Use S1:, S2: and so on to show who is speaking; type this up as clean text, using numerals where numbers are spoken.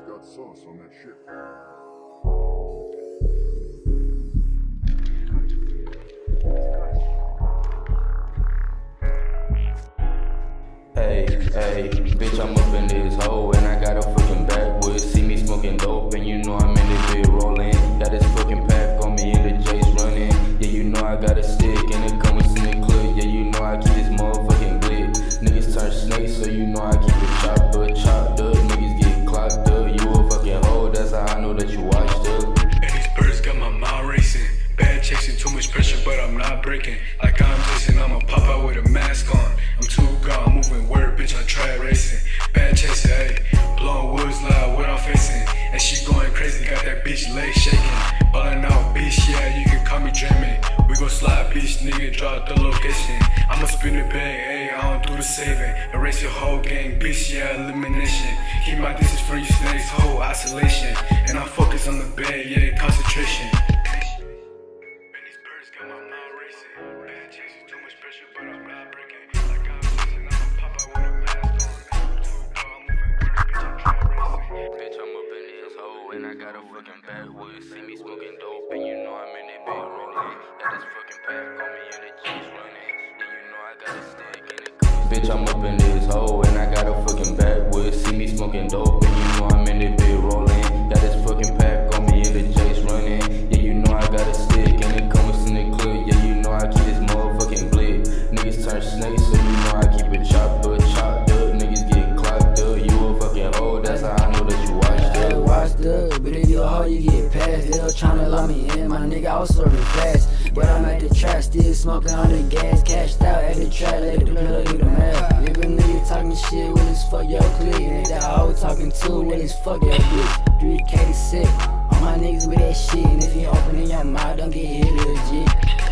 S1: got sauce on that shit.
S2: Hey, bitch, I'm up in this hole and I got a fucking backwood. See me smoking dope and you know I'm in this bit rolling. Got this fucking pack on me and the J's running. Yeah, you know I got a stick and it comes in the clip. Yeah, you know I keep this motherfucking glit. Niggas turn snakes, so you know I keep it chopped up. Niggas get clocked up. You a fucking hoe, that's how I know that you washed up.
S3: And these birds got my mind racing. Bad chasing, too much pressure, but I'm not breaking. Like I'm Jason, I'ma pop out with a mask on. I'm too gone, moving word, bitch, I try racing. Bad chasing, ayy, blowing woods loud, what I'm facing. And she going crazy, got that bitch leg shaking. Ballin' out, bitch, yeah, you can call me dreaming. We gon' slide, bitch, nigga, drop the location. I'ma spin the bag, ayy, I don't do the saving. Erase your whole gang, bitch, yeah, elimination. Keep my distance from you snakes, whole isolation. And I'm focused on the bag, yeah, concentration.
S2: And I got a fucking backwood. See me smoking dope and you know I'm in it big rolling. Got this fucking pack on me and the G's running. Yeah, you know I got a stick and it comes. Bitch, I'm up in this hole and I got a fucking backwood. See me smoking dope and you know I'm in it big rolling. Got this fucking pack on me and the J's running. Yeah, you know I got a stick and it comes in the clip. Yeah, you know I keep this motherfucking glit. Niggas turn snakes, so you know I keep it chopped up. Niggas get clocked up. You a fucking hoe, that's how I know that you washed up.
S4: But if you a hoe, you get past. They was tryna lock me in, my nigga, I was serving fast. But I'm at the trap, still smoking on the gas. Cashed out at the trap, let the plug do the math. If a nigga talking shit, well, it's fuck your clique. And if that hoe talking too, well, it's fuck your bitch. 3K to 6, all my niggas with that shit. And if you open in your mouth, don't get hit legit.